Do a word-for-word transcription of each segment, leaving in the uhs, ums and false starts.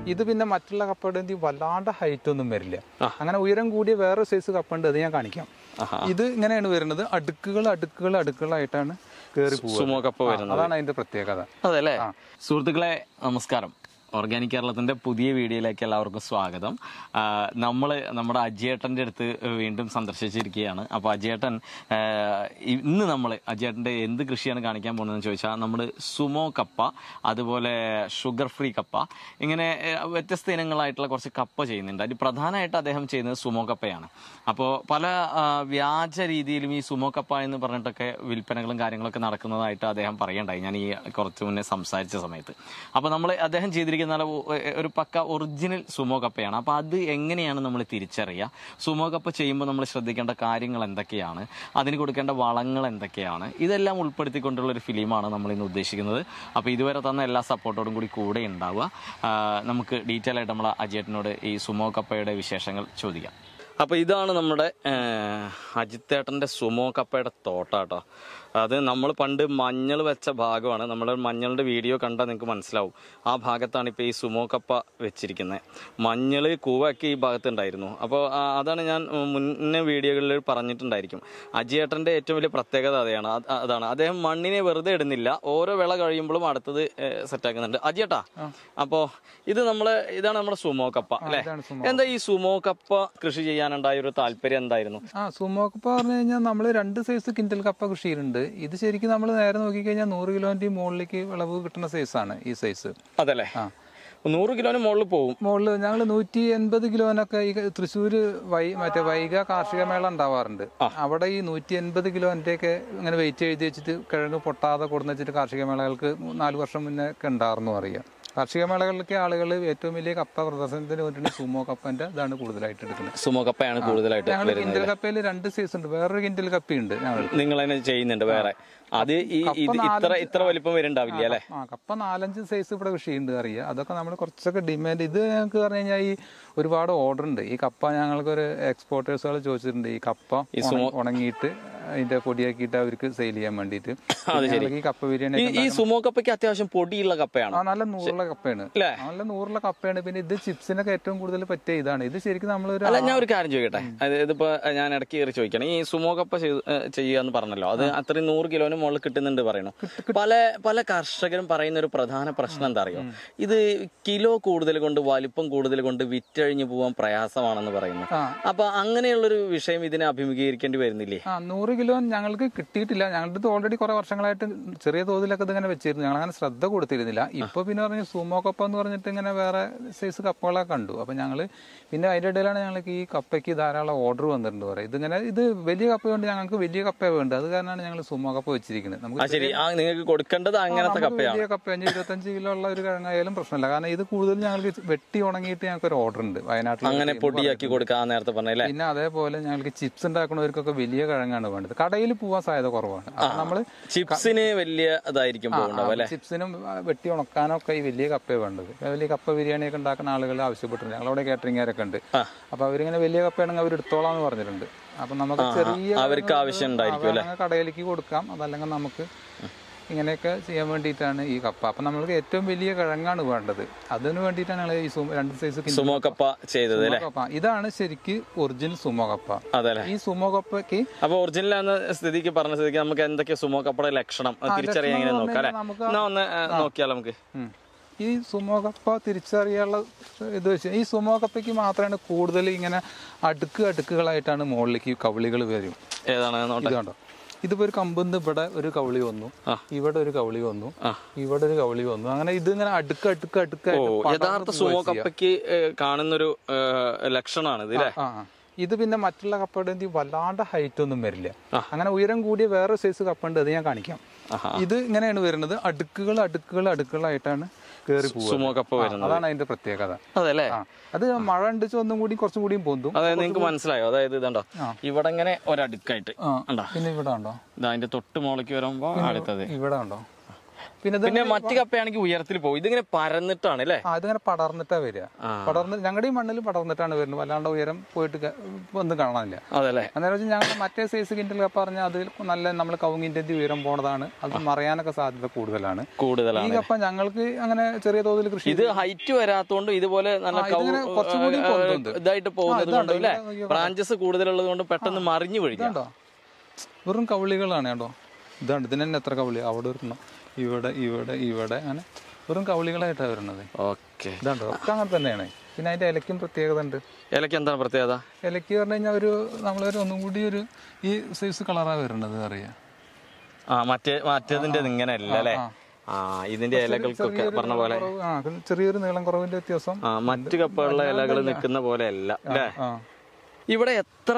ഇത് പിന്നെ മറ്റുള്ള കപ്പയുടെ വല്ലാണ്ട് ഹൈറ്റ് ഒന്നും വരില്ല. അങ്ങനെ ഉയരം കൂടിയ വേറെ സൈസ് കപ്പ ഉണ്ട്, അത് ഞാൻ കാണിക്കാം. ഇത് ഇങ്ങനെയാണ് വരുന്നത്, അടുക്കുകൾ അടുക്കുകൾ അടുക്കുകളായിട്ടാണ് കയറി പോകുന്നത്. അതാണ് അതിന്റെ പ്രത്യേകത. അതല്ലേ സുഹൃത്തുക്കളെ, നമസ്കാരം. ഓർഗാനിക് കേരളത്തിന്റെ പുതിയ വീഡിയോയിലേക്ക് എല്ലാവർക്കും സ്വാഗതം. നമ്മൾ നമ്മുടെ അജിയേട്ടൻ്റെ അടുത്ത് വീണ്ടും സന്ദർശിച്ചിരിക്കുകയാണ്. അപ്പോൾ അജിയേട്ടൻ ഇന്ന് നമ്മൾ അജിയേട്ടൻ്റെ എന്ത് കൃഷിയാണ് കാണിക്കാൻ പോകുന്നതെന്ന് ചോദിച്ചാൽ നമ്മൾ സുമോ കപ്പ, അതുപോലെ ഷുഗർ ഫ്രീ കപ്പ, ഇങ്ങനെ വ്യത്യസ്ത ഇനങ്ങളായിട്ടുള്ള കുറച്ച് കപ്പ ചെയ്യുന്നുണ്ട്. അതിൽ പ്രധാനമായിട്ട് അദ്ദേഹം ചെയ്യുന്നത് സുമോ കപ്പയാണ്. അപ്പോൾ പല വ്യാജ രീതിയിലും ഈ സുമോ കപ്പ എന്ന് പറഞ്ഞിട്ടൊക്കെ വിൽപ്പനകളും കാര്യങ്ങളൊക്കെ നടക്കുന്നതായിട്ട് അദ്ദേഹം പറയണ്ടായി ഞാൻ ഈ കുറച്ച് മുന്നേ സംസാരിച്ച സമയത്ത്. അപ്പോൾ നമ്മൾ അദ്ദേഹം ചെയ്തിരിക്കുന്ന ഒരു പക്ക ഒറിജിനൽ സുമോ കപ്പയാണ്. അപ്പോൾ അത് എങ്ങനെയാണ് നമ്മൾ തിരിച്ചറിയുക, സുമോ കപ്പ ചെയ്യുമ്പോൾ നമ്മൾ ശ്രദ്ധിക്കേണ്ട കാര്യങ്ങൾ എന്തൊക്കെയാണ്, അതിന് കൊടുക്കേണ്ട വളങ്ങൾ എന്തൊക്കെയാണ്, ഇതെല്ലാം ഉൾപ്പെടുത്തിക്കൊണ്ടുള്ള ഒരു ഫിലിമാണ് നമ്മൾ ഇന്ന് ഉദ്ദേശിക്കുന്നത്. അപ്പോൾ ഇതുവരെ തന്ന എല്ലാ സപ്പോർട്ടോടും കൂടി കൂടെ ഉണ്ടാവുക. നമുക്ക് ഡീറ്റെയിൽ ആയിട്ട് നമ്മൾ അജിയേട്ടനോട് ഈ സുമോ കപ്പയുടെ വിശേഷങ്ങൾ ചോദിക്കാം. അപ്പോൾ ഇതാണ് നമ്മുടെ അജിത്തേട്ടൻ്റെ സുമോ കപ്പയുടെ തോട്ടാട്ടോ. അത് നമ്മൾ പണ്ട് മഞ്ഞൾ വെച്ച ഭാഗമാണ്. നമ്മൾ മഞ്ഞളുടെ വീഡിയോ കണ്ടാൽ നിങ്ങൾക്ക് മനസ്സിലാവും. ആ ഭാഗത്താണ് ഇപ്പോൾ ഈ സുമോ കപ്പ വെച്ചിരിക്കുന്നത്. മഞ്ഞൾ കൂവൊക്കെ ഈ ഭാഗത്തുണ്ടായിരുന്നു. അപ്പോൾ അതാണ് ഞാൻ മുന്നേ വീഡിയോകളിൽ പറഞ്ഞിട്ടുണ്ടായിരിക്കും. അജിയേട്ടൻ്റെ ഏറ്റവും വലിയ പ്രത്യേകത അതാണ് അതാണ് അദ്ദേഹം മണ്ണിനെ വെറുതെ ഇടുന്നില്ല, ഓരോ വിള കഴിയുമ്പോഴും അടുത്തത് സെറ്റാക്കുന്നുണ്ട്. അജിയേട്ടാ, അപ്പോൾ ഇത് നമ്മൾ ഇതാണ് നമ്മുടെ സുമോ കപ്പ അല്ലേ? എന്താ ഈ സുമോ കപ്പ കൃഷി ചെയ്യാനുണ്ടായ ഒരു താല്പര്യം എന്തായിരുന്നു? ആ സുമോ കപ്പ പറഞ്ഞു കഴിഞ്ഞാൽ നമ്മൾ രണ്ട് സൈസ് കിൻഡൽ കപ്പ കൃഷി ചെയ്യുന്നുണ്ട്. ഇത് ശരിക്കും നമ്മൾ നേരെ നോക്കിക്കഴിഞ്ഞാൽ നൂറ് കിലോന്റെ മുകളിലേക്ക് വിളവ് കിട്ടുന്ന സൈസാണ് ഈ സൈസ്. അതല്ലേ? ആ, നൂറ് കിലോന് മുകളിൽ പോകും. മുകളിൽ ഞങ്ങൾ നൂറ്റി എൺപത് കിലോനൊക്കെ ഈ തൃശ്ശൂര് വൈ മറ്റേ വൈഗ കാർഷിക മേള ഉണ്ടാവാറുണ്ട്. അവിടെ ഈ നൂറ്റി എൺപത് കിലോന്റെ ഒക്കെ ഇങ്ങനെ വെയിറ്റ് എഴുതി വെച്ചിട്ട് കിഴങ്ങ് പൊട്ടാതെ കൊടുന്ന് വെച്ചിട്ട് കാർഷിക മേളകൾക്ക് നാല് വർഷം മുന്നേ ഒക്കെ ഉണ്ടായിരുന്നു അറിയാം. കാർഷിക മേളകളിലേക്ക് ആളുകൾ ഏറ്റവും വലിയ കപ്പ പ്രദർശനത്തിന് വേണ്ടിയിട്ട് സുമോ കപ്പന്റെ ഇതാണ് കൂടുതലായിട്ട് എടുക്കുന്നത്. സുമോ കപ്പയാണ് കൂടുതലായിട്ട്. ഞങ്ങൾ കിൻഡൽ കപ്പയിൽ രണ്ട് സൈസ് ഉണ്ട്. വേറൊരു കിൻഡൽ കപ്പയുണ്ട് ഞങ്ങൾ. നിങ്ങൾ തന്നെ ചെയ്യുന്നുണ്ട് വേറെ? അത് ഇത്ര ഇത്ര വലിപ്പം വരുന്നുണ്ടാവില്ല അല്ലെ? ആ, കപ്പ നാലഞ്ച് സൈസ് ഇവിടെ കൃഷി ഉണ്ട് അറിയാം. അതൊക്കെ നമ്മൾ കുറച്ചൊക്കെ ഡിമാൻഡ്. ഇത് ഞങ്ങൾക്ക് പറഞ്ഞു കഴിഞ്ഞാൽ ഈ ഒരുപാട് ഓർഡർ ഉണ്ട്. ഈ കപ്പ ഞങ്ങൾക്കൊരു എക്സ്പോർട്ടേഴ്സുകൾ ചോദിച്ചിട്ടുണ്ട് ഈ കപ്പ ഉണങ്ങിയിട്ട് അതിന്റെ പൊടിയാക്കിയിട്ട് അവർക്ക് സെയിൽ ചെയ്യാൻ വേണ്ടിയിട്ട്. ഈ കപ്പ ബിരിയാണി ഈ സുമോ കപ്പയ്ക്ക് അത്യാവശ്യം പൊടിയുള്ള കപ്പയാണ്. ആ, നല്ല നൂറുള്ള കപ്പയാണ്. നല്ല നൂറുള്ള കപ്പയാണ്. പിന്നെ ഇത് ചിപ്സിനൊക്കെ ഏറ്റവും കൂടുതൽ പറ്റിയ ഇതാണ്. ഇത് ശരിക്കും നമ്മളൊരു അല്ല ഞാൻ ഒരു കാര്യം ചോദിക്കട്ടെ, ഇതിപ്പോ ഞാൻ ഇടയ്ക്ക് കയറി ചോദിക്കണം. ഈ സുമോ കപ്പ ചെയ്യുക എന്ന് പറഞ്ഞല്ലോ, അത് അത്രയും നൂറ് കിലോന് മുകളിൽ കിട്ടുന്നുണ്ട് പറയുന്നു. പല പല കർഷകരും പറയുന്ന ഒരു പ്രധാന പ്രശ്നം എന്താ അറിയോ, ഇത് കിലോ കൂടുതൽ കൊണ്ട് വലിപ്പം കൂടുതൽ കൊണ്ട് വിറ്റഴിഞ്ഞു പോകാൻ പ്രയാസമാണെന്ന് പറയുന്നു. അപ്പൊ അങ്ങനെയുള്ളൊരു വിഷയം ഇതിനെ അഭിമുഖീകരിക്കേണ്ടി വരുന്നില്ലേ? ആ, നൂറ് കിലോ ഞങ്ങൾക്ക് കിട്ടിയിട്ടില്ല. ഞങ്ങളുടെ ഓൾറെഡി കുറെ വർഷങ്ങളായിട്ട് ചെറിയ തോതിലൊക്കെ ഇതിങ്ങനെ വെച്ചിരുന്നു. ഞങ്ങൾ അങ്ങനെ ശ്രദ്ധ കൊടുത്തിരുന്നില്ല. ഇപ്പൊ പിന്നെ പറഞ്ഞ സുമോ കപ്പ എന്ന് പറഞ്ഞിട്ട് ഇങ്ങനെ വേറെ സൈസ് കപ്പകളൊക്കെ കണ്ടു. അപ്പൊ ഞങ്ങള് പിന്നെ അതിന്റെ ഇടയിലാണ് ഞങ്ങൾക്ക് ഈ കപ്പയ്ക്ക് ധാരാളം ഓർഡർ വന്നിട്ടുണ്ട് പറയാം. ഇതിങ്ങനെ ഇത് വലിയ കപ്പ കൊണ്ട് ഞങ്ങൾക്ക് വലിയ കപ്പ വേണ്ടത്, അത് കാരണമാണ് ഞങ്ങൾ സുമോ കപ്പ വെച്ചിരിക്കുന്നത്. നിങ്ങൾക്ക് കൊടുക്കേണ്ടത് അങ്ങനത്തെ വലിയ കപ്പ അഞ്ച് ഇരുപത്തഞ്ച് കിലോ ഉള്ള ഒരു കിഴങ്ങായാലും പ്രശ്നമില്ല. കാരണം ഇത് കൂടുതൽ ഞങ്ങൾക്ക് വെട്ടി ഉണങ്ങിയിട്ട് ഞങ്ങൾക്ക് ഒരു ഓർഡർ ഉണ്ട് വയനാട്ടിൽ. അങ്ങനെ പൊടിയാക്കി കൊടുക്കാൻ നേരത്തെ പറഞ്ഞല്ലേ. പിന്നെ അതേപോലെ ഞങ്ങൾക്ക് ചിപ്സ് ഉണ്ടാക്കുന്നവർക്കൊക്കെ വലിയ കിഴങ്ങാണ് വേണ്ടത്. കടയിൽ പോവാൻ സാധ്യത കുറവാണ്. നമ്മള് ചിപ്സിന് വലിയ ഇതായിരിക്കും, ചിപ്സിനും വെട്ടി ഉണക്കാനൊക്കെ ഈ വലിയ കപ്പയാണ് വേണ്ടത്. വലിയ കപ്പ ബിരിയാണിയൊക്കെ ഉണ്ടാക്കുന്ന ആളുകൾ ആവശ്യപ്പെട്ടിട്ടുണ്ട്. ഞങ്ങളവിടെ കാറ്ററിംഗുകാരൊക്കെ ഉണ്ട്. അപ്പൊ അവരിങ്ങനെ വലിയ കപ്പയാണെങ്കിൽ അവർ എടുത്തോളാന്ന് പറഞ്ഞിട്ടുണ്ട്. അപ്പൊ നമുക്ക് ചെറിയ അവർക്ക് ആവശ്യം ഉണ്ടായിരിക്കും, കടയിലേക്ക് കൊടുക്കാം. അതല്ലെങ്കിൽ നമുക്ക് ഇങ്ങനെയൊക്കെ ചെയ്യാൻ വേണ്ടിയിട്ടാണ് ഈ കപ്പ. അപ്പൊ നമ്മൾക്ക് ഏറ്റവും വലിയ കിഴങ്ങാണ് വേണ്ടത്. അതിന് വേണ്ടിയിട്ടാണ് ഞങ്ങൾ ഈ രണ്ട് സൈസ് സുമോ കപ്പ ചെയ്തത്. ഇതാണ് ശരിക്ക് ഒറിജിനൽ സുമോ കപ്പ. ഈ സുമോ കപ്പയ്ക്ക് അപ്പൊ ഒറിജിനൽ എന്ന സ്ഥിതിക്ക് പറഞ്ഞ സ്ഥിതിക്ക് നമുക്ക് എന്തൊക്കെ സുമോ കപ്പയുടെ ലക്ഷണം തിരിച്ചറിയാൻ എങ്ങനെ നോക്കാം അല്ലെ? ഒന്ന് നോക്കിയാലോ നമുക്ക്. ഈ സുമോ കപ്പ തിരിച്ചറിയാനുള്ള ഇത് വെച്ച് ഈ സുമോ കപ്പയ്ക്ക് മാത്രമാണ് കൂടുതൽ ഇങ്ങനെ അടുക്ക് അടുക്കുകളായിട്ടാണ് മുകളിലേക്ക് കവിളികൾ വരും. ഏതാണ് ഇതുണ്ടോ? ഇതിപ്പോ ഒരു കമ്പന്ന് ഇവിടെ ഒരു കവിളി വന്നു, ഇവിടെ ഒരു കവിളി വന്നു, ഇവിടെ ഒരു കവിളി വന്നു. അങ്ങനെ ഇത് ഇങ്ങനെ അടുക്ക് അടുക്ക് അടുക്കായിട്ട് യഥാർത്ഥ സുമോ കപ്പയ്ക്ക് കാണുന്നൊരു ലക്ഷണമാണ് ഇത്. ഇത് പിന്നെ മറ്റുള്ള കപ്പയുടെ വല്ലാണ്ട് ഹൈറ്റ് ഒന്നും വരില്ല. അങ്ങനെ ഉയരം കൂടിയ വേറെ സൈസ് കപ്പ ഉണ്ട്, അത് ഞാൻ കാണിക്കാം. ഇത് ഇങ്ങനെയാണ് വരുന്നത്, അടുക്കുകൾ അടുക്കുകൾ അടുക്കുകളായിട്ടാണ് കയറി പോകുന്നത്. അതാണ് അതിന്റെ പ്രത്യേകത. അതല്ലേ? അത് മഴ ഉണ്ടിച്ച് ഒന്നും കൂടി കുറച്ചും കൂടിയും പൊന്തും. അതായത് നിങ്ങൾക്ക് മനസ്സിലായോ? അതായത് ഇതുണ്ടോ, ഇവിടെ ഇങ്ങനെ ഒരടുക്കായിട്ട്, പിന്നെ ഇവിടെ ഉണ്ടോ, അതിന്റെ തൊട്ട് മുകളിലേക്ക് വരുമ്പോ അടുത്തത് ഇവിടെ ഉണ്ടോ, പിന്നെ പിന്നെ മറ്റു കപ്പയാണെങ്കിൽ ഉയരത്തിൽ പോകും, ഇതിങ്ങനെ പരന്നിട്ടാണ് അല്ലേ? ആ ഇതിങ്ങനെ പടർന്നിട്ടാ വരിക. പടർന്ന് ഞങ്ങളുടെ ഈ മണ്ണിൽ പടർന്നിട്ടാണ് വരുന്നത്, വല്ലാണ്ട് ഉയരം പോയിട്ട് ഒന്നും കാണാനില്ല. അതല്ലേ? അന്നേരം വെച്ചാൽ ഞങ്ങൾ മറ്റേ സൈസ് കിൻഡൽ കപ്പ പറഞ്ഞാൽ അത് നല്ല നമ്മൾ കവുങ്ങിന്റെ ഉയരം പോണതാണ്, അത് മറയാനൊക്കെ സാധ്യത കൂടുതലാണ്. കൂടുതലാണ് ഈ കപ്പ ഞങ്ങൾക്ക് അങ്ങനെ ചെറിയ തോതിൽ കൃഷി. ഇത് ഹൈറ്റ് വരാത്തോണ്ട് ഇതുപോലെ നല്ല കുറച്ചുകൂടി ഇതായിട്ട് പോകുന്നത് കൊണ്ട് അല്ലേ, ബ്രാഞ്ചസ് കൂടുതലുള്ളത് കൊണ്ട് പെട്ടെന്ന് മറിഞ്ഞു വീഴും. വെറും കവളികളാണ് കേട്ടോ. ഇതാണ് ഇതിന് തന്നെ എത്ര കവളി, അവിടെ ഒരെണ്ണം, ഇവിടെ ഇവിടെ ഇവിടെ അങ്ങനെ വെറും കവളികളായിട്ടാണ് വരുന്നത്. ഓക്കെ, ഇതാണ്ടോ ഒക്കെ അങ്ങനെ തന്നെയാണ്. പിന്നെ അതിന്റെ ഇലയ്ക്കും പ്രത്യേകത ഉണ്ട്. ഇലയ്ക്ക് എന്താണ് പ്രത്യേകത? ഇലയ്ക്ക് പറഞ്ഞു കഴിഞ്ഞാൽ ഒരു നമ്മളൊരു ഒന്നും കൂടി ഒരു ഈ സൈസ് കളറാണ് വരുന്നത് അറിയാം. ആ മറ്റേ മറ്റേതിന്റെ ഇങ്ങനെ അല്ല അല്ലേ? ആ ഇതിന്റെ ഇലകൾക്കൊക്കെ പറഞ്ഞ പോലെ ചെറിയൊരു നീളം കുറവിന്റെ വ്യത്യാസം. ആ മറ്റു കപ്പകളുടെ ഇലകൾ നിൽക്കുന്ന പോലെ അല്ല അല്ലേ? ഇവിടെ എത്ര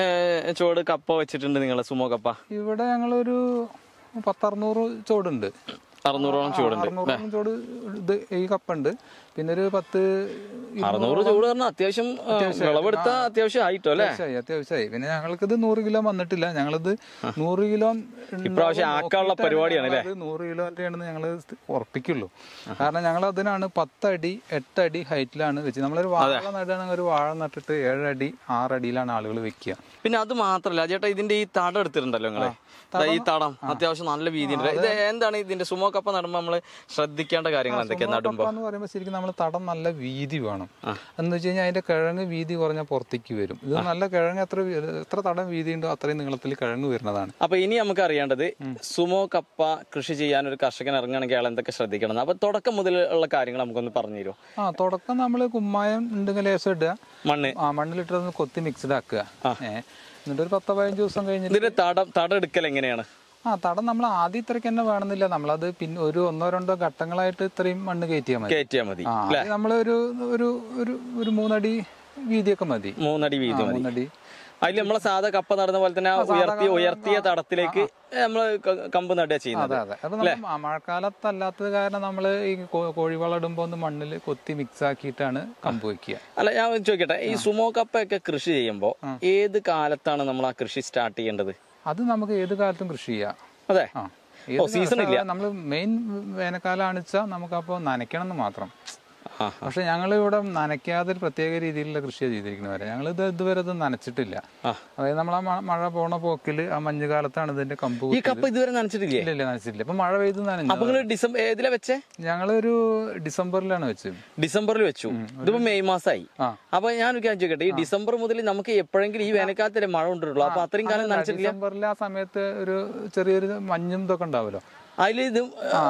ചോട് കപ്പ വെച്ചിട്ടുണ്ട് നിങ്ങളെ സുമോ കപ്പ? ഇവിടെ ഞങ്ങളൊരു പത്തറുന്നൂറ് ചോടുണ്ട്. അറുന്നൂറോളം ചോടുണ്ട്. ചോട് ഇത് ഈ കപ്പുണ്ട്. പിന്നെ ഒരു പത്ത് അറുന്നൂറ് ചോട് പറഞ്ഞാൽ അത്യാവശ്യം വിളവെടുത്ത അത്യാവശ്യം ആയിട്ടോ അല്ലേ? അത്യാവശ്യമായി. പിന്നെ ഞങ്ങൾക്കിത് നൂറ് കിലോ വന്നിട്ടില്ല. ഞങ്ങളിത് നൂറ് കിലോ ഇപ്രാവശ്യം ആക്കാനുള്ള പരിപാടിയാണ് അല്ലേ? നൂറ് കിലോന്റെ ആണെന്ന് ഞങ്ങൾ ഉറപ്പിക്കുള്ളൂ. കാരണം ഞങ്ങൾ അതിനാണ് പത്തടി എട്ടടി ഹൈറ്റിലാണ് വെച്ചത്. നമ്മളൊരു വാഴ നടുകയാണെങ്കിൽ ഒരു വാഴ നട്ടിട്ട് ഏഴടി ആറടിയിലാണ് ആളുകൾ വെക്കുക. പിന്നെ അത് മാത്രല്ല ചേട്ടാ, ഇതിന്റെ ഈ തടം എടുത്തിട്ടുണ്ടല്ലോ നിങ്ങളെ, ഈ തടം അത്യാവശ്യം നല്ല വീതി ഉണ്ട്. ഇത് എന്താണ് ഇതിന്റെ സുമോ കപ്പ നടുമ്പോ നമ്മള് ശ്രദ്ധിക്കേണ്ട കാര്യങ്ങൾ എന്തൊക്കെയാ? നടുമ്പോ എന്ന് പറയുമ്പോൾ ശരിക്കും നമ്മൾ തടം നല്ല വീതി വേണം. എന്ന് വെച്ച് കഴിഞ്ഞാൽ അതിന്റെ കിഴങ്ങ് വീതി കുറഞ്ഞ പുറത്തേക്ക് വരും. ഇത് നല്ല കിഴങ്ങ് എത്ര എത്ര തടം വീതി ഉണ്ടോ അത്രയും നീളത്തിൽ കിഴങ്ങ് വരുന്നതാണ്. അപ്പൊ ഇനി നമുക്ക് അറിയേണ്ടത് സുമോ കപ്പ കൃഷി ചെയ്യാൻ ഒരു കർഷകൻ ഇറങ്ങുകയാണെങ്കിൽ അയാൾ എന്തൊക്കെ ശ്രദ്ധിക്കണം? അപ്പൊ തുടക്കം മുതലുള്ള കാര്യങ്ങൾ നമുക്കൊന്ന് പറഞ്ഞു തരുമോ? ആ തുടക്കം നമ്മള് കുമ്മായം ഉണ്ടെങ്കിൽ ലേശം ഇടുക, മണ്ണ് ആ മണ്ണിലിട്ടൊന്ന് കൊത്തി മിക്സ്ഡ് ആക്കുക. ഏഹ് എന്നിട്ട് ഒരു പത്തോ പതിനഞ്ച് ദിവസം കഴിഞ്ഞിട്ട് തടം തടം എടുക്കൽ എങ്ങനെയാണ്? ആ തടം നമ്മൾ ആദ്യം ഇത്രയ്ക്ക് തന്നെ വേണമെന്നില്ല, നമ്മളത് പിന്നെ ഒരു ഒന്നോ രണ്ടോ ഘട്ടങ്ങളായിട്ട് ഇത്രയും മണ്ണ് കയറ്റിയാൽ മതി. കയറ്റിയാൽ മതി. നമ്മളൊരു ഒരു ഒരു മൂന്നടി വീതിയൊക്കെ മതി. മൂന്നടി വീതി മൂന്നടി അതിൽ നമ്മളെ സാധാ കപ്പ നടുന്ന പോലെ തന്നെ ഉയർത്തിയ ഉയർത്തിയ തടത്തിലേക്ക് നമ്മള് കമ്പ് നടുക ചെയ്യുന്നത്. അതെ അതെ. അപ്പൊ മഴക്കാലത്തല്ലാത്തത് കാരണം നമ്മള് ഈ കോഴിവളം ഇടുമ്പോ ഒന്ന് മണ്ണിൽ കൊത്തി മിക്സ് ആക്കിയിട്ടാണ് കമ്പ് വെക്കുക. അല്ല ഞാൻ ചോദിക്കട്ടെ, ഈ സുമോ കപ്പ ഒക്കെ കൃഷി ചെയ്യുമ്പോ ഏത് കാലത്താണ് നമ്മൾ ആ കൃഷി സ്റ്റാർട്ട് ചെയ്യേണ്ടത്? അത് നമുക്ക് ഏത് കാലത്തും കൃഷി ചെയ്യാം. അതെ, സീസൺ ഇല്ല. നമ്മള് മെയിൻ വേനൽക്കാലം വെച്ചാൽ നമുക്കപ്പോ നനയ്ക്കണം എന്ന് മാത്രം. പക്ഷെ ഞങ്ങൾ ഇവിടെ നനയ്ക്കാതെ പ്രത്യേക രീതിയിലുള്ള കൃഷിയാണ് ചെയ്തിരിക്കുന്നത്. ഞങ്ങൾ ഇത് ഇതുവരെ ഇത് നനച്ചിട്ടില്ല. അതായത് നമ്മൾ ആ മഴ പോണ പോക്കില് ആ മഞ്ഞുകാലത്താണ് ഇതിന്റെ കമ്പ്. ഈ കപ്പ ഇതുവരെ നനച്ചിട്ടില്ല? ഇല്ല നനച്ചിട്ടില്ല. ഇപ്പൊ മഴ പെയ്ത് നനഞ്ഞു. ഏതിലാ വെച്ചേ? ഞങ്ങളൊരു ഡിസംബറിലാണ് വെച്ചത്. ഡിസംബറിൽ വെച്ചു. ഇതിപ്പോ മെയ് മാസമായി. അപ്പൊ ഞാൻ ചോദിക്കട്ടെ, ഈ ഡിസംബർ മുതൽ നമുക്ക് എപ്പോഴെങ്കിലും ഈ വേനൽക്കാലത്തല്ലേ മഴ കൊണ്ടിട്ടുള്ളൂ, അപ്പൊ അത്രയും കാലം നനച്ചിട്ടില്ല? ഡിസംബറിൽ ആ സമയത്ത് ഒരു ചെറിയൊരു മഞ്ഞും ഇതൊക്കെ ഉണ്ടാവുമല്ലോ, അതിൽ ഇത്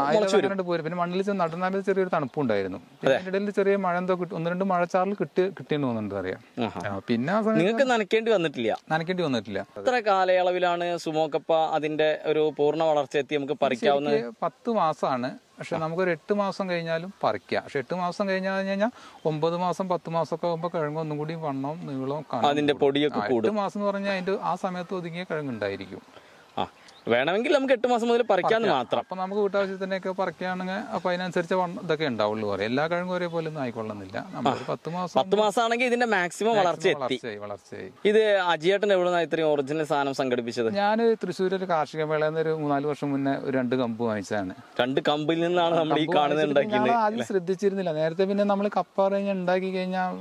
പോരും. പിന്നെ മണ്ണിൽ നടുന്ന ചെറിയൊരു തണുപ്പുണ്ടായിരുന്നു. ഇടയിൽ ചെറിയ മഴ എന്തോ ഒന്ന് രണ്ട് മഴച്ചാറിൽ കിട്ടി കിട്ടിയെന്ന് തോന്നുന്നുണ്ട് അറിയാം. പിന്നെ നിങ്ങൾക്ക് നനയ്ക്കേണ്ടി വന്നിട്ടില്ല? നനയ്ക്കേണ്ടി വന്നിട്ടില്ല. എത്ര കാലയളവിലാണ് സുമോ കപ്പ അതിന്റെ ഒരു പൂർണ്ണ വളർച്ച എത്തി നമുക്ക് പറിക്കാവുന്നത്? പത്ത് മാസമാണ്. പക്ഷെ നമുക്കൊരു എട്ട് മാസം കഴിഞ്ഞാലും പറിക്കാം. പക്ഷെ എട്ട് മാസം കഴിഞ്ഞാൽ കഴിഞ്ഞാൽ ഒമ്പത് മാസം പത്ത് മാസം ഒക്കെ ആകുമ്പോൾ കിഴങ്ങ് ഒന്നും കൂടി വണ്ണവും നീളവും കാണും. അതിന്റെ പൊടിയൊക്കെ കൂടും. എട്ട് മാസം എന്ന് പറഞ്ഞാൽ അതിന്റെ ആ സമയത്ത് ഒതുങ്ങിയ കിഴങ്ങുണ്ടായിരിക്കും. വേണമെങ്കിൽ നമുക്ക് എട്ട് മാസം മുതൽ പറിക്കാന്ന് മാത്രം. അപ്പൊ നമുക്ക് വീട്ടാവശ്യത്തിനൊക്കെ പറിക്കുകയാണെങ്കിൽ അപ്പൊ അതിനനുസരിച്ച് ഇതൊക്കെ ഉണ്ടാവുള്ളൂ പറയും. എല്ലാ കിഴങ്ങും ഒരേപോലെ ഒന്നും ആയിക്കൊള്ളുന്നില്ല. നമ്മൾ പത്ത് മാസം പത്ത് മാസം ആണെങ്കിൽ ഇതിന്റെ മാക്സിമം വളർച്ച എത്തി. വളർച്ചയായി. ഇത് അജിയേട്ടൻ എവിടെ ഇത്രയും ഒറിജിനൽ സാധനം സംഘടിപ്പിച്ചത്? ഞാൻ തൃശ്ശൂർ ഒരു കാർഷിക മേളയിൽ നിന്ന് ഒരു മൂന്നാല് വർഷം മുന്നേ ഒരു രണ്ട് കമ്പ് വാങ്ങിച്ചതാണ്. രണ്ട് കമ്പിൽ നിന്നാണ് നമ്മൾ ഈ കാണുന്നത്. ആദ്യം ശ്രദ്ധിച്ചിരുന്നില്ല. നേരത്തെ പിന്നെ നമ്മൾ കപ്പ കഴിഞ്ഞാൽ ഉണ്ടാക്കി കഴിഞ്ഞാൽ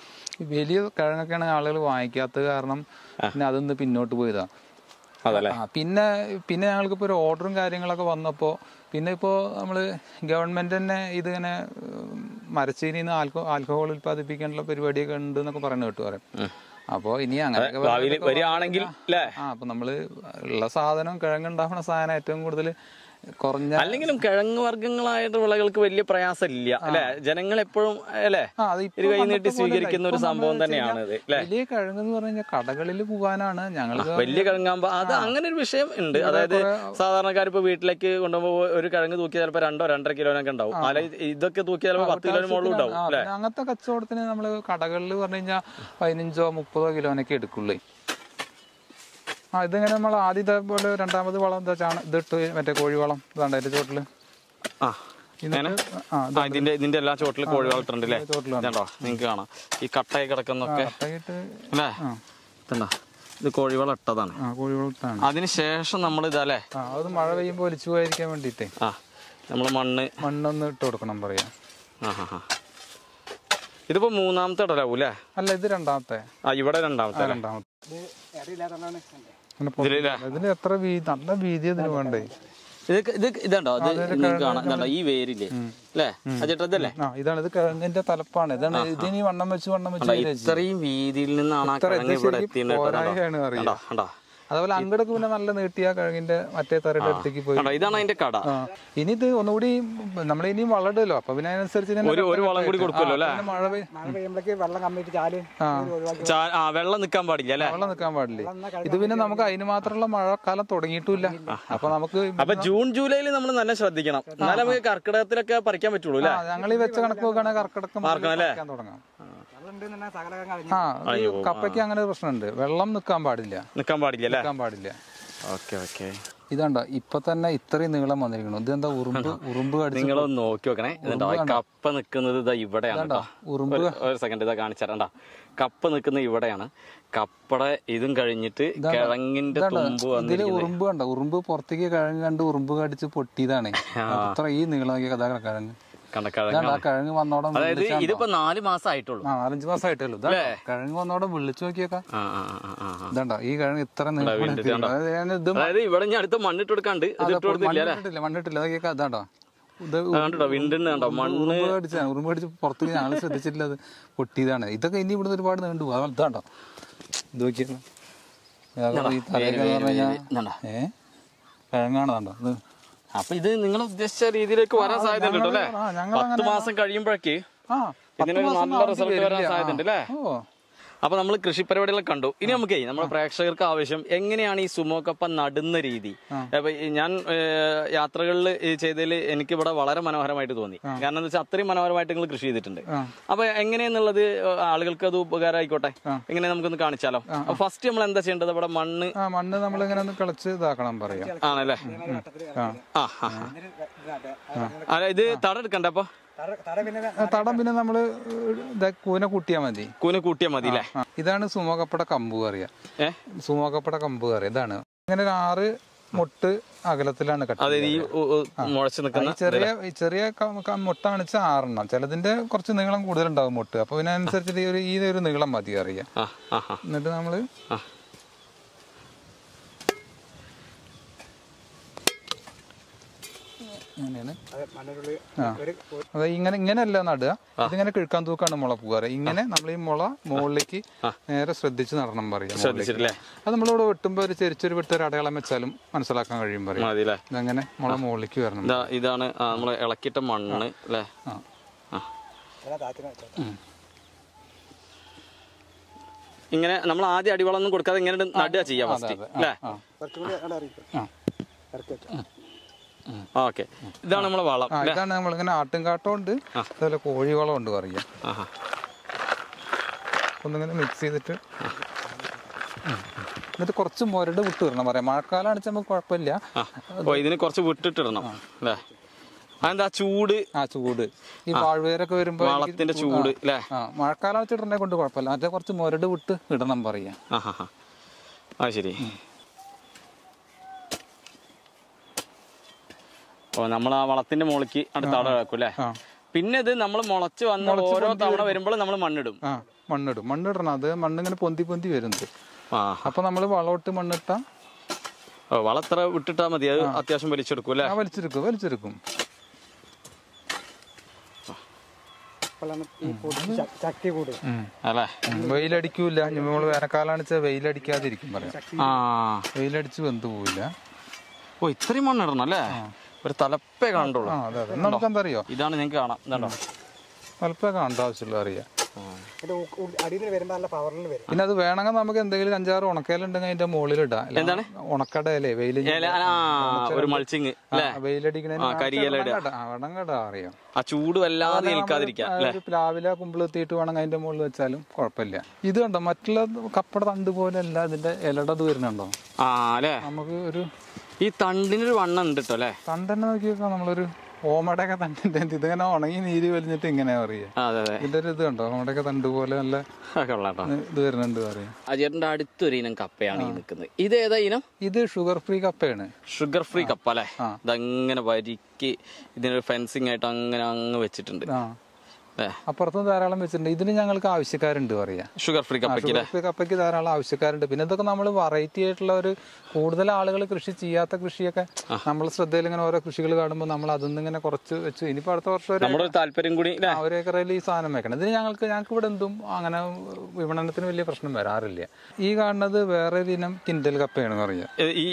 വലിയ കിഴങ്ങൊക്കെയാണ് ആളുകൾ വാങ്ങിക്കാത്തത് കാരണം പിന്നെ അതൊന്ന് പിന്നോട്ട് പോയതാ. പിന്നെ പിന്നെ ഞങ്ങൾക്കിപ്പോൾ ഒരു ഓർഡറും കാര്യങ്ങളൊക്കെ വന്നപ്പോൾ പിന്നെ ഇപ്പോൾ നമ്മൾ ഗവൺമെന്റ് തന്നെ ഇതിങ്ങനെ മരച്ചീനിയിൽ നിന്ന് ആൽക്കോ ആൽക്കഹോൾ ഉൽപ്പാദിപ്പിക്കാനുള്ള പരിപാടിയൊക്കെ ഉണ്ട് എന്നൊക്കെ പറഞ്ഞു കേട്ടു പറയാം. അപ്പോൾ ഇനി അങ്ങനെയൊക്കെ വരികയാണെങ്കിൽ ആ അപ്പൊ നമ്മള് ഉള്ള സാധനം കിഴങ്ങുണ്ടാക്കുന്ന സാധനം ഏറ്റവും കൂടുതൽ കുറഞ്ഞ അല്ലെങ്കിലും കിഴങ്ങ് വർഗ്ഗങ്ങളായിട്ട് വിളകൾക്ക് വലിയ പ്രയാസമില്ല അല്ലെ? ജനങ്ങൾ എപ്പോഴും അല്ലെ ഇത് കൈ നീട്ടി സ്വീകരിക്കുന്ന ഒരു സംഭവം തന്നെയാണ് ഇത്. വലിയ കിഴങ്ങ് എന്ന് പറഞ്ഞാൽ കടകളിൽ പോകാനാണ് ഞങ്ങൾ വലിയ കിഴങ്ങാകുമ്പോ അത് അങ്ങനെ ഒരു വിഷയം ഉണ്ട്. അതായത് സാധാരണക്കാർ ഇപ്പൊ വീട്ടിലേക്ക് കൊണ്ടുപോകുമ്പോൾ ഒരു കിഴങ്ങ് തൂക്കിയാൽ ചിലപ്പോൾ രണ്ടോ രണ്ടര കിലോനൊക്കെ ഉണ്ടാവും. അല്ലെ ഇതൊക്കെ തൂക്കിയാൽ ചിലപ്പോൾ പത്ത് കിലോന് മുകളിൽ ഉണ്ടാവും അല്ലെ? അങ്ങനത്തെ കച്ചവടത്തിന് നമ്മള് കടകളിൽ പറഞ്ഞു കഴിഞ്ഞാൽ പതിനഞ്ചോ മുപ്പതോ കിലോനൊക്കെ എടുക്കുള്ളൂ. ആ ഇതിങ്ങനെ നമ്മൾ ആദ്യം ഇതേപോലെ രണ്ടാമത് വളം എന്താ ചാണ ഇതിട്ട് മറ്റേ കോഴിവളം ഇതാണ്ട് അതിന്റെ ചോട്ടില് ഇതിന്റെ ഇതിന്റെ എല്ലാ ചോട്ടിലും കോഴി വളർത്തുന്നുണ്ട് അല്ലേ? ചോട്ടിലുണ്ടോ നിങ്ങൾക്ക് കാണാം ഈ കട്ടയൊക്കെ കിടക്കുന്നൊക്കെ അല്ലേ? ഇതണ്ട ഇത് കോഴിവളം ഇട്ടതാണ്. കോഴിവളം ഇട്ടാണ്. അതിനുശേഷം നമ്മൾ ഇതല്ലേ അത് മഴ പെയ്യുമ്പോൾ ഒലിച്ചു പോയിരിക്കാൻ വേണ്ടിട്ടേ ആ നമ്മൾ മണ്ണ് മണ്ണൊന്ന് ഇട്ട് കൊടുക്കണം പറയാം. ആ ഹാ ഹാ ഇതിപ്പോ മൂന്നാമത്തെ ഇടലാവൂ അല്ലേ? അല്ല, ഇത് രണ്ടാമത്തെ. ആ ഇവിടെ രണ്ടാമത്തെ രണ്ടാമത്തെ ഇതിന് എത്ര വീതി, നല്ല വീതി ഇതിന് വേണ്ടേ. ഇത് ഇത് ഇതാണ്ടോ കാണാം, ഈ വേരില്ലേ അല്ലേ അജേട്ടല്ലേ? ആ ഇതാണ്, ഇത് കിഴങ്ങിന്റെ തലപ്പാണ്. ഇതാണ് ഇതിന് വണ്ണം വെച്ച് വണ്ണം വെച്ച് ഇത്രയും വീതിയിൽ നിന്നാണ് ആ കിഴങ്ങ് ഇവിടെ എത്തിയിട്ടുണ്ടോ? അതുപോലെ അങ്ങടക്ക് പിന്നെ നല്ല നീട്ടിയ കിഴങ്ങിന്റെ മറ്റേ തറയുടെ അടുത്തേക്ക് പോയി. ഇതാണ് അതിന്റെ കട. ഇനി ഇത് ഒന്നുകൂടി നമ്മൾ ഇനിയും വളമിടല്ലോ, അപ്പൊ പിന്നെ അതിനനുസരിച്ച് ഒരു വളം കൂടി കൊടുക്കുമല്ലോ അല്ലെ? മഴ പെയ്യുമ്പോഴേക്ക് വെള്ളം കമ്മിറ്റ് ചാല് വെള്ളം നിൽക്കാൻ പാടില്ല അല്ലെ? വെള്ളം നിൽക്കാൻ പാടില്ല. ഇത് പിന്നെ നമുക്ക് അതിന് മാത്രമുള്ള മഴക്കാലം തുടങ്ങിയിട്ടില്ല. അപ്പൊ നമുക്ക് അപ്പൊ ജൂൺ ജൂലൈയിൽ നമ്മൾ നല്ല ശ്രദ്ധിക്കണം, എന്നാലും നമുക്ക് കർക്കിടകത്തിലൊക്കെ പറിക്കാൻ പറ്റുള്ളൂ അല്ലെ? ഞങ്ങൾ ഈ വെച്ച കണക്ക് നോക്കുകയാണെങ്കിൽ കർക്കിടക്കം പറിക്കാൻ തുടങ്ങാം. ആ കപ്പയ്ക്ക് അങ്ങനെ ഒരു പ്രശ്നമുണ്ട്, വെള്ളം നിൽക്കാൻ പാടില്ല. നിൽക്കാൻ പാടില്ല നിൽക്കാൻ പാടില്ല. Okay okay. ഇതാണ്ടോ ഇപ്പൊ തന്നെ ഇത്രയും നീളം വന്നിരിക്കണം. ഇതെന്താ ഉറുമ്പ് ഉറുമ്പ് നിങ്ങളൊന്ന് നോക്കി നോക്കണേ. കപ്പ നിൽക്കുന്നത് ഇതാ ഇവിടെയാണ്. ഉറുമ്പ് ഒരു സെക്കൻഡ് ഇതാ കാണിച്ചാ. കപ്പ നിൽക്കുന്നത് ഇവിടെയാണ്. കപ്പടെ ഇതും കഴിഞ്ഞിട്ട് കിഴങ്ങിന്റെ തുമ്പ് ഇതില് ഉറുമ്പ് കണ്ടോ? ഉറുമ്പ് പുറത്തേക്ക് കിഴങ്ങ് കണ്ട് ഉറുമ്പ് കടിച്ച് പൊട്ടിയതാണ്. അത്ര ഈ നീളം കഥാ കിഴങ്ങ് കിഴങ്ങ് വന്നോടെ. അതായത് ഇതിപ്പോ നാല് മാസം ആയിട്ടുള്ളൂ. ആ നാലഞ്ച് മാസം ആയിട്ടുള്ളൂ. കിഴങ്ങ് വന്നോടെ വിളിച്ചു നോക്കിയേക്കാം. ഇതാണ്ടോ ഈ കിഴങ്ങ് ഇത്ര അതായത് ഇവിടെ ഞാൻ അടുത്ത മണ്ണിട്ട് കൊടുക്കാണ്ട് മണ്ണിട്ടില്ല മണ്ണിട്ടില്ല നോക്കിയേക്കാം. അതാണ്ടോ മണ്ണ് അടിച്ച ഉറുമ്പ് അടിച്ച് പുറത്തേക്ക് ഞങ്ങൾ ശ്രദ്ധിച്ചിട്ടില്ല, അത് പൊട്ടിയതാണ്. ഇതൊക്കെ ഇനി ഇവിടുന്ന് ഒരുപാട് നീണ്ടു പോകും. ഇതാണ്ടോ ഇത് നോക്കിയത് ഏഹ് കിഴങ്ങാണതാണ്ടോ ഇത്. അപ്പൊ ഇത് നിങ്ങൾ ഉദ്ദേശിച്ച രീതിയിലേക്ക് വരാൻ സാധ്യത ഉണ്ട് അല്ലേ? പത്ത് മാസം കഴിയുമ്പോഴേക്ക് ഇതിനൊരു നല്ല റിസൾട്ട് വരാൻ സാധ്യത ഉണ്ട് അല്ലേ? അപ്പൊ നമ്മൾ കൃഷി പരിപാടികളൊക്കെ കണ്ടു. ഇനി നമുക്ക് നമ്മുടെ പ്രേക്ഷകർക്ക് ആവശ്യം എങ്ങനെയാണ് ഈ സുമോ കപ്പ നടുന്ന രീതി. അപ്പൊ ഞാൻ യാത്രകളിൽ ചെയ്തതിൽ എനിക്ക് ഇവിടെ വളരെ മനോഹരമായിട്ട് തോന്നി. കാരണം എന്താ വെച്ചാൽ അത്രയും മനോഹരമായിട്ട് നിങ്ങൾ കൃഷി ചെയ്തിട്ടുണ്ട്. അപ്പൊ എങ്ങനെയെന്നുള്ളത് ആളുകൾക്ക് അത് ഉപകാരം ആയിക്കോട്ടെ, എങ്ങനെ നമുക്കൊന്ന് കാണിച്ചാലോ? അപ്പൊ ഫസ്റ്റ് നമ്മൾ എന്താ ചെയ്യേണ്ടത്? ഇവിടെ മണ്ണ് മണ്ണ് നമ്മൾ ഇങ്ങനെ ഒന്ന് കളിച്ച് ഇതാക്കണം പറയാം. ആണല്ലേ? ആ അല്ല ഇത് തട എടുക്കണ്ട. അപ്പൊ തടം പിന്നെ നമ്മള് കൂന കൂട്ടിയാ മതി. കൂന കൂട്ടിയാ മതി അല്ലേ? ഇതാണ് സുമോ കപ്പയുടെ കമ്പ് കറിയ. സുമോ കപ്പയുടെ കമ്പ് കറി ഇതാണ്. ഇങ്ങനെ ഒരു ആറ് മുട്ട് അകലത്തിലാണ് കട്ട്. ചെറിയ ചെറിയ മുട്ട കാണിച്ച ആറെണ്ണം. ചിലതിന്റെ കുറച്ച് നീളം കൂടുതലുണ്ടാവും മുട്ട്. അപ്പൊ പിന്നെ അനുസരിച്ചിട്ട് ഒരു ഈ ഒരു നീളം മതി അറിയാം. എന്നിട്ട് നമ്മള് ഇങ്ങനെയാണ്. അതെ ഇങ്ങനെ ഇങ്ങനെയല്ല നടുക, ഇതിങ്ങനെ കിഴക്കാൻ തൂക്കാണ് മുള പോകാറ്. ഇങ്ങനെ നമ്മൾ ഈ മുള മുകളിലേക്ക് നേരെ ശ്രദ്ധിച്ച് നടണം പറയാം. അത് നമ്മളിവിടെ വെട്ടുമ്പോ ഒരു ചെരിച്ചൊരു വിട്ട് ഒരു അടയാളം വെച്ചാലും മനസ്സിലാക്കാൻ കഴിയും പറയാം. ഇതങ്ങനെ മുള മുകളിലേക്ക് വരണം. ഇതാണ് നമ്മള് ഇളക്കിട്ട മണ്ണ് അല്ലേ? ഇങ്ങനെ നമ്മൾ ആദ്യം അടിവളം ഒന്നും കൊടുക്കാതെ ഇങ്ങനെ നടുക ചെയ്യാം ഫസ്റ്റ് അല്ലേ? ഓക്കെ. ഇതാണ് നമ്മളെ വളം. ഇതാണ് നമ്മളിങ്ങനെ ആട്ടുംകാട്ടം ഉണ്ട്, അതുപോലെ കോഴി വളം ഉണ്ട് പറയാം. ഒന്നിങ്ങനെ മിക്സ് ചെയ്തിട്ട് എന്നിട്ട് കുറച്ച് മുരട് വിട്ട് ഇടണം പറയാം. മഴക്കാലം അടിച്ചാൽ നമുക്ക് കുഴപ്പമില്ല. ഇതിന് കുറച്ച് വിട്ടിട്ടിടണം അല്ലേ? അതെന്താ ചൂട്? ആ ചൂട് ഈ പാഴ്വേരൊക്കെ വരുമ്പോ വളത്തിന്റെ ചൂട് അല്ലേ? മഴക്കാലം വെച്ചിട്ടുണ്ടെ കൊണ്ട് കുഴപ്പമില്ല. മറ്റേ കുറച്ച് മുരട് വിട്ട് ഇടണം പറയാം. ആ ശരി. ഓ നമ്മൾ ആ വളത്തിന്റെ മുകളിലേക്ക് അടുത്ത് തട വെക്കും അല്ലേ? പിന്നെ ഇത് നമ്മൾ മുളച്ച് വന്ന ഓരോ തവണ വരുമ്പോൾ നമ്മൾ മണ്ണിടും. മണ്ണിടും മണ്ണിടണം. അത് മണ്ണിങ്ങനെ പൊന്തി പൊന്തി വരുന്നത്. അപ്പൊ നമ്മള് വളമിട്ട് മണ്ണിട്ട വളം എത്ര വിട്ടിട്ടാ മതി? അത് അത്യാവശ്യം വലിച്ചെടുക്കും അല്ലേ? വലിച്ചെടുക്കും വലിച്ചെടുക്കും. വെയിലടിക്കൂല. നമ്മള് വേനൽക്കാലാണെന്ന് വെച്ചാൽ വെയിലടിക്കാതിരിക്കും പറയാം. വെയിലടിച്ച് വെന്ത് പോവില്ല. ഓ ഇത്രയും മണ്ണിടണം അല്ലേ? ഒരു തലപ്പേ കാണുള്ളൂ. നമുക്ക് എന്താ അറിയോ, ഇതാണ് നിങ്ങൾക്ക് കാണാം. ഇതാണോ തലപ്പേ കാണേണ്ട ആവശ്യമുള്ള അറിയാം. പിന്നെ അത് വേണമെങ്കിൽ നമുക്ക് എന്തെങ്കിലും അഞ്ചാറ് ഉണക്കലുണ്ടെങ്കിൽ അതിന്റെ മുകളിൽ ഇടാം. എന്താണ് ഉണക്കടയല്ലേ? വെയില് വെയിലടിക്കണ അറിയാം. ആ ചൂട് വല്ലാതെ ഏൽക്കാതിരിക്കാം. പ്ലാവില കുമ്പിളെത്തിയിട്ട് വേണമെങ്കിൽ അതിന്റെ മുകളിൽ വെച്ചാലും കുഴപ്പമില്ല. ഇത് കണ്ടോ മറ്റുള്ള കപ്പയുടെ തണ്ട് പോലെ അല്ല ഇതിന്റെ ഇലടത് വരുന്നുണ്ടോ? ആ അല്ലേ? നമുക്ക് ഒരു ഈ തണ്ടിനൊരു വണ്ണം ഉണ്ട് കേട്ടോ അല്ലേ? തണ്ടെന്നെ നോക്കി നോക്കാം. നമ്മളൊരു ഓമയുടെ ഒക്കെ തണ്ടിന്റെ ഇതിങ്ങനെ ഉണങ്ങി നീര് വലിഞ്ഞിട്ട് ഇങ്ങനെ പറയാ. ഇതിന്റെ ഒരു ഇത് കണ്ടോ, ഓമയുടെ ഒക്കെ തണ്ട് പോലെ നല്ല ഇത് വരുന്നുണ്ട് പറയാ. അജേട്ടന്റെ അടുത്തൊരു ഇനം കപ്പയാണ് ഈ നിൽക്കുന്നത്. ഇത് ഏതാ ഇനം? ഇത് ഷുഗർ ഫ്രീ കപ്പയാണ്. ഷുഗർ ഫ്രീ കപ്പ അല്ലെ? ഇതങ്ങനെ വരിക്ക് ഇതിനൊരു ഫെൻസിങ് ആയിട്ട് അങ്ങനെ അങ്ങ് വെച്ചിട്ടുണ്ട്. അപ്പുറത്തും ധാരാളം വെച്ചിട്ടുണ്ട്. ഇതിന് ഞങ്ങൾക്ക് ആവശ്യക്കാരുണ്ട് പറയാ. ഷുഗർ ഫ്രീ കപ്പയ്ക്ക് ഷുഗർ ഫ്രീ കപ്പയ്ക്ക് ധാരാളം ആവശ്യക്കാരുണ്ട്. പിന്നെ ഇതൊക്കെ നമ്മൾ വെറൈറ്റി ആയിട്ടുള്ള ഒരു കൂടുതൽ ആളുകൾ കൃഷി ചെയ്യാത്ത കൃഷിയൊക്കെ നമ്മൾ ശ്രദ്ധയിൽ ഇങ്ങനെ ഓരോ കൃഷികൾ കാണുമ്പോൾ നമ്മൾ അതൊന്നും ഇങ്ങനെ കുറച്ച് വെച്ച് ഇനിയിപ്പോ അടുത്ത വർഷം താല്പര്യം കൂടി ഒരു ഏക്കറയിൽ ഈ സാധനം വെക്കണം. ഇതിന് ഞങ്ങൾക്ക് ഞങ്ങൾക്ക് ഇവിടെ എന്തും അങ്ങനെ വിപണനത്തിന് വലിയ പ്രശ്നം വരാറില്ല. ഈ കാണുന്നത് വേറെ ഒരു ഇനം കിൻഡൽ കപ്പയാണ് പറയാ.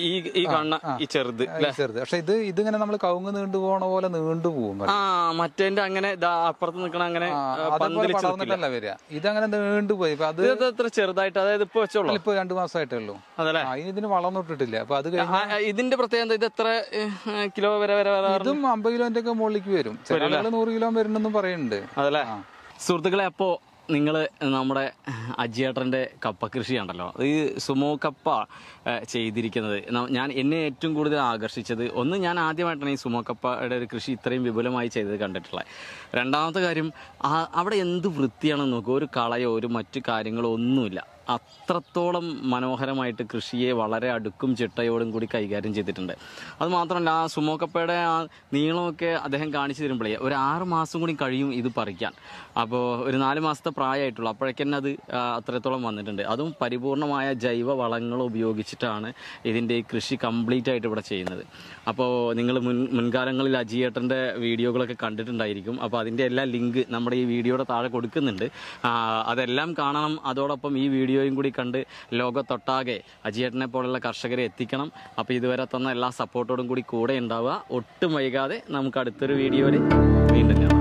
ചെറുത് ചെറുത് പക്ഷെ ഇത് ഇതിങ്ങനെ നമ്മൾ കവുങ്ങ് നീണ്ടു പോണ പോലെ നീണ്ടു പോകും. മറ്റേ അങ്ങനെ അപ്പുറത്ത് നിൽക്കണ അങ്ങനെ പടർന്നിട്ടല്ല വരിക. ഇതങ്ങനെ നീണ്ടുപോയി. അത് എത്ര ചെറുതായിട്ട്, അതായത് ഇപ്പൊ വെച്ചോളൂ, ഇപ്പൊ രണ്ടു മാസമായിട്ടേ ഉള്ളൂ. അതല്ലേ? ഇതിന് വളർന്നിട്ടിട്ടില്ല. അപ്പൊ അത് ഇതിന്റെ പ്രത്യേകത ഇത് എത്ര കിലോ വരെ വരെ ഇതും അമ്പത് കിലോന്റെ ഒക്കെ മുകളിലേക്ക് വരും. ചില ആളുകൾ നൂറ് കിലോ വരുന്നെന്നും പറയുന്നുണ്ട്. അതല്ലേ സുഹൃത്തുക്കളെ? അപ്പോ നിങ്ങള് നമ്മുടെ അജിയേട്ടന്റെ കപ്പ കൃഷി ഉണ്ടല്ലോ, ഈ സുമോ കപ്പ ചെയ്തിരിക്കുന്നത് ഞാൻ എന്നെ ഏറ്റവും കൂടുതൽ ആകർഷിച്ചത്, ഒന്ന് ഞാൻ ആദ്യമായിട്ടാണ് ഈ സുമോ കപ്പയുടെ ഒരു കൃഷി ഇത്രയും വിപുലമായി ചെയ്തത് കണ്ടിട്ടുള്ളത്. രണ്ടാമത്തെ കാര്യം, അവിടെ എന്ത് വൃത്തിയാണെന്ന് നോക്കുക. ഒരു കളയോ ഒരു മറ്റു കാര്യങ്ങളോ ഒന്നുമില്ല. അത്രത്തോളം മനോഹരമായിട്ട് കൃഷിയെ വളരെ അടുക്കും ചിട്ടയോടും കൂടി കൈകാര്യം ചെയ്തിട്ടുണ്ട്. അതുമാത്രമല്ല, ആ സുമോ കപ്പയുടെ ആ നീളമൊക്കെ അദ്ദേഹം കാണിച്ചു തരുമ്പോഴേ ഒരു ആറ് മാസം കൂടി കഴിയും ഇത് പറിക്കാൻ. അപ്പോൾ ഒരു നാല് മാസത്തെ പ്രായമായിട്ടുള്ളൂ, അപ്പോഴേക്കന്നെ അത് അത്രത്തോളം വന്നിട്ടുണ്ട്. അതും പരിപൂർണമായ ജൈവ വളങ്ങൾ ഉപയോഗിച്ചിട്ടാണ് ഇതിൻ്റെ ഈ കൃഷി കംപ്ലീറ്റ് ആയിട്ട് ഇവിടെ ചെയ്യുന്നത്. അപ്പോൾ നിങ്ങൾ മുൻ മുൻകാലങ്ങളിൽ അജിയേട്ടൻ്റെ വീഡിയോകളൊക്കെ കണ്ടിട്ടുണ്ടായിരിക്കും. അപ്പോൾ അതിൻ്റെ എല്ലാ ലിങ്ക് നമ്മുടെ ഈ വീഡിയോയുടെ താഴെ കൊടുക്കുന്നുണ്ട്. അതെല്ലാം കാണണം. അതോടൊപ്പം ഈ വീഡിയോയും കൂടി കണ്ട് ലോകത്തൊട്ടാകെ അജിയേട്ടനെ പോലുള്ള കർഷകരെ എത്തിക്കണം. അപ്പോൾ ഇതുവരെ തന്ന എല്ലാ സപ്പോർട്ടോടും കൂടി കൂടെ ഉണ്ടാവുക. ഒട്ടും വൈകാതെ നമുക്ക് അടുത്തൊരു വീഡിയോയിൽ വീണ്ടും കാണാം.